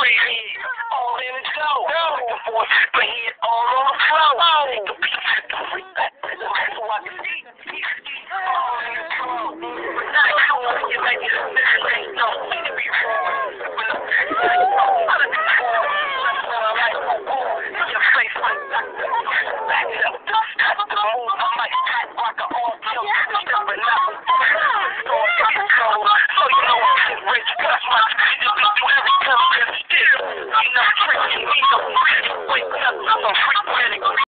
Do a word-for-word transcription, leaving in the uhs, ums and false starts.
head, all in the dough. The boy spray head all on the floor. Take the beat, take the freak back. So I can see, see, see, all in the flow. Not a cool one, you make it a mistake. No, see the beat wrong. When I'm out of control, that's when I like to go. In your face like that. Back up, that's the move. I'm like Pat Rocker all kill. Stepping out. So I get cold. So you know I'm getting rich. That's why I just do every time I can still. I'm not tricking, me no freaking. Wake up, I'm a freak.